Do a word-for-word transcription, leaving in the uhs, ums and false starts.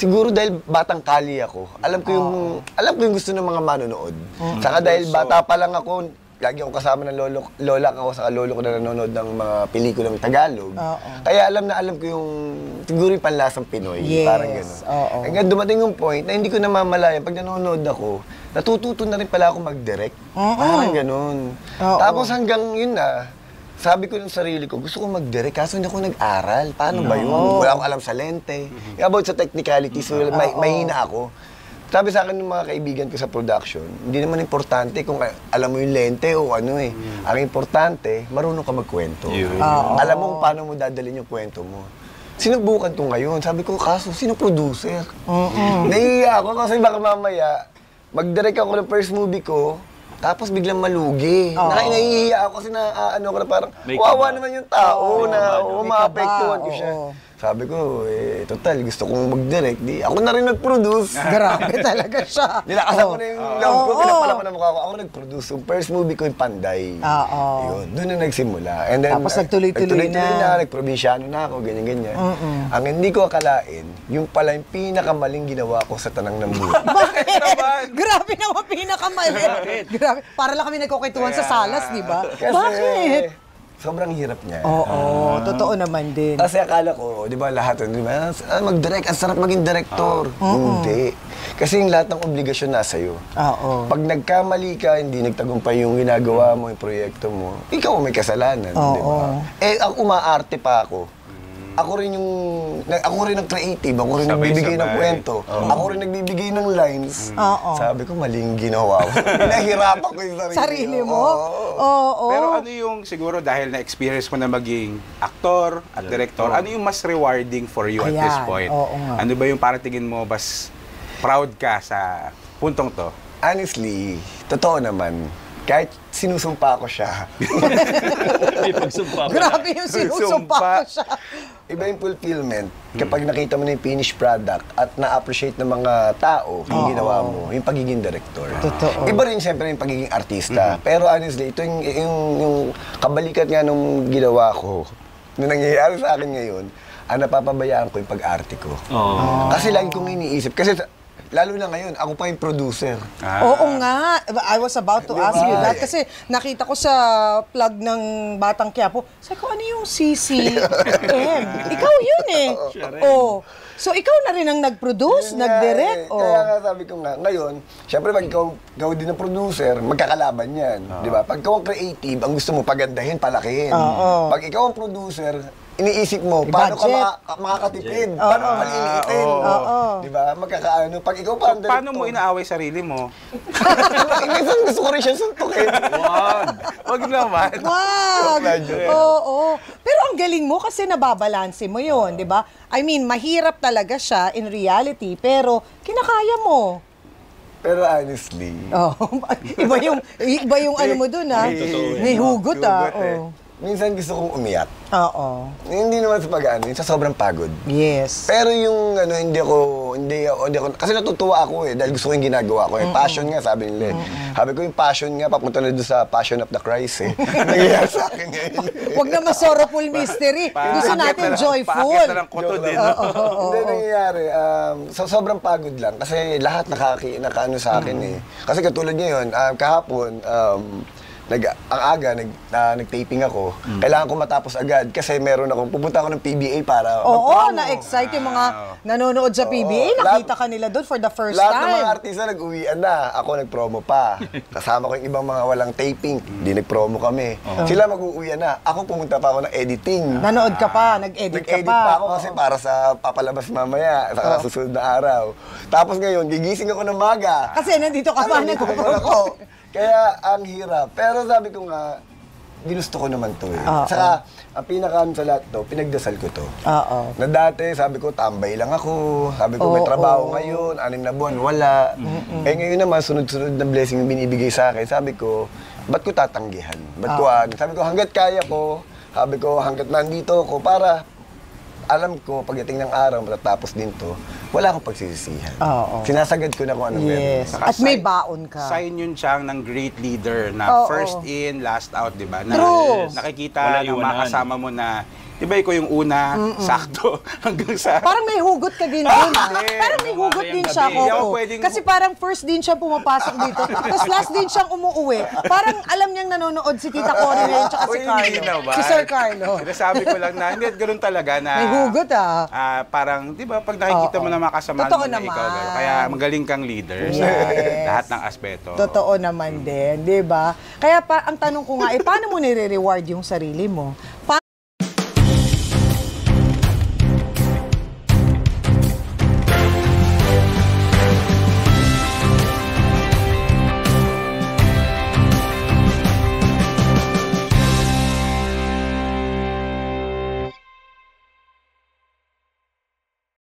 siguro dahil batang kali ako, alam ko yung, oh. alam ko yung gusto ng mga manonood. Mm-hmm. Saka dahil bata pa lang ako, lagi ako kasama ng lolo, lola ko, saka lolo ko na nanonood ng mga pelikulang Tagalog. Oh, oh. Kaya alam na alam ko yung, siguro yung panlasang Pinoy. Yes. Parang gano'n. Oh, oh. Hanggang dumating yung point na hindi ko namamalayan, pag nanonood ako, natututo na rin pala ako mag-direct. Oh, oh. Parang gano'n. Oh, Tapos oh. hanggang yun na, sabi ko ng sarili ko, gusto ko mag-direct, kaso hindi ako nag-aral. Paano no. ba yun? Wala akong alam sa lente. Mm-hmm. About sa technicalities, so, may, oh, mahina ako. Sabi sa akin ng mga kaibigan ko sa production, hindi naman importante kung alam mo yung lente o ano eh. Mm. Ang importante, marunong ka magkwento. Yeah. Oh. Alam mo kung paano mo dadalhin yung kwento mo. Sinubukan ko ngayon. Sabi ko, kaso, sino producer? Uh-uh. Nahihiya ako kasi baka mamaya, mag-direct ako ng first movie ko, tapos biglang malugi. Oh. Nahihiya ako kasi na uh, ano ko na parang, wawa naman yung tao oh, na umaapektuhan ko siya. Oh. Sabi ko, eh, total, gusto kong mag-direct. Di, ako na rin nag-produce. Grabe talaga siya. Nilakasan oh. ko na yung oh. love ko, oh. pinapala ko na mukha ko. Ako nag-produce. Yung first movie ko yung Panday. Ah, oh. Yun, doon na nagsimula. And then, tapos nagtuloy-tuloy na. na. Nag-probinsyano na ako, ganyan-ganyan. Mm -mm. Ang hindi ko akalain, yung pala yung pinakamaling ginawa ko sa tanang ng buhay. Bakit? Grabe naman pinakamaling. Grabe. Para lang kami nagkukwentuhan sa salas, di ba? Bakit? Sobrang hirap niya. Oo, oh, ah. totoo naman din. Kasi akala ko, di ba, lahat, di ba, mag-direct, ang sarap maging director. Oh. Hindi. Kasi yung lahat ng obligasyon nasa iyo. Oo. Pag nagkamali ka, hindi nagtagumpay yung ginagawa mo, yung proyekto mo, ikaw may kasalanan, di ba? Eh, ang umaarte pa ako. Ako rin yung, ako rin ang creative, ako rin nagbibigay ng kwento, oh. ako rin nagbibigay ng lines. Mm. Oh. Sabi ko, maling ginawa ko. Pinahirapan ko yung sarili, sarili mo. Oo. Oh. Oh. Pero ano yung, siguro dahil na-experience mo na maging aktor at director, oh. ano yung mas rewarding for you Ayan. At this point? Oh, oh, ano ba yung para tingin mo, mas proud ka sa puntong to? Honestly, totoo naman. Kahit sinusumpa ko siya. May pagsumpa ko. Grabe yung sinusumpa ko siya. Iba yung fulfillment. Kapag nakita mo na yung finished product at na-appreciate ng mga tao yung ginawa mo, yung pagiging director. Totoo. Iba rin siyempre yung pagiging artista. Mm-hmm. Pero honestly, ito yung, yung, yung kabalikat nga nung ginawa ko, na nangyayari sa akin ngayon, ang napapabayaan ko yung pag-arte ko. Oh. Kasi lagi kong iniisip. Kasi lalo na ngayon, ako pa yung producer. Ah. Oo nga. I was about to diba? ask you that. Kasi nakita ko sa plug ng Batang Quiapo, sabi ko, ano yung C C M? Ikaw yun eh. Oh. So, ikaw na rin ang nag-produce, nag-direct? Eh. Oh. Kaya nga sabi ko nga, ngayon, syempre pag ikaw, ikaw din ang producer, magkakalaban yan. Oh. Di ba? Pag ikaw ang creative, ang gusto mo pagandahin, palakihin. Oh, oh. Pag ikaw ang producer, iniisip mo, paano ka maka makakatipid? Paano ka maliliitin? Di ba? Magkakaano. Pag ikaw parang so, paano mo inaaway sarili mo? Minsan gusto ko rin siya suntukin. Wag. Wag naman. Wag. Oo, oo. Pero ang galing mo kasi nababalanse mo yun, di ba? I mean, mahirap talaga siya in reality, pero kinakaya mo. Pero honestly... Oh, iba yung, iba yung ano mo dun, ha? May hugot, ha? Oh. Minsan gusto kong umiyak. Oo. Hindi naman sa pag-ano, sa sobrang pagod. Yes. Pero yung ano, hindi ako, hindi ako, hindi ako, kasi natutuwa ako eh, dahil gusto ko yung ginagawa ko eh. Mm-mm. Passion nga, sabi nila eh. Sabi ko yung passion nga, papunta na doon sa Passion of the Christ eh. Nangyayari sa akin ngayon. Huwag na mas-sorrowful mystery. Gusto natin joyful. Paakit na lang kuto din. Hindi nangyayari, um, so, sobrang pagod lang. Kasi lahat nakaki, nakaano sa akin eh. Kasi katulad ngayon, um, kahapon, um, Nag, ang aga, nag, uh, nag-taping ako. Mm. Kailangan ko matapos agad kasi meron akong, pupunta ako ng P B A para oo, na-excite yung mga nanonood sa P B A. Oo, nakita ka nila doon for the first lahat time. Lahat ng mga artista nag-uwian na. Ako nag-promo pa. Kasama ko yung ibang mga walang taping. Hindi nag-promo kami. Oh. Sila mag-uwian na. Ako pumunta pa ako ng editing. Nanood ka pa, nag-edit ka pa. Nag-edit pa ako kasi para sa papalabas mamaya, sa oh. susunod na araw. Tapos ngayon, gigising ako ng maga. Kasi nandito ka pa, nandito ako. Kaya ang hirap. Pero sabi ko nga, ginusto ko naman to eh. Uh -oh. Saka, ang pinaka sa lahat to, pinagdasal ko to. Uh -oh. Na dati, sabi ko, tambay lang ako. Sabi ko, oh, may trabaho oh. ngayon, anim na buwan, wala. Mm -mm. Eh ngayon naman, sunod-sunod na blessing yung binibigay sa akin. Sabi ko, ba't ko tatanggihan? Ba't ko, uh -oh. Sabi ko, hanggat kaya ko, sabi ko, hanggat nandito ako, para alam ko, pagdating ng araw, matatapos din to, wala akong pagsisisihan. Oh, oh. Sinasagad ko na kung ano yes. meron. At may baon ka. Sign yun siyang ng great leader na oh, first oh. in, last out, di ba? Na true. Nakikita ng mga kasama mo na di ba ikaw yung una, Mm-mm. sakto, hanggang sa... Parang may hugot ka din doon. Parang may hugot din siya, Coco. Pwedeng... Kasi parang first din siya pumapasok dito, tapos last din siyang umuuwi. Parang alam niyang nanonood si Tita Cory ngayon, tsaka si Carlo. Si Sir Carlo. Sabi ko lang na, hindi, ganoon talaga na... May hugot ah. Uh, parang, di ba, pag nakikita mo na makasama mo na ikaw, kaya magaling kang leader sa lahat ng aspeto. Totoo naman din, di ba? Kaya pa, ang tanong ko nga, eh, paano mo nire-reward yung sarili mo?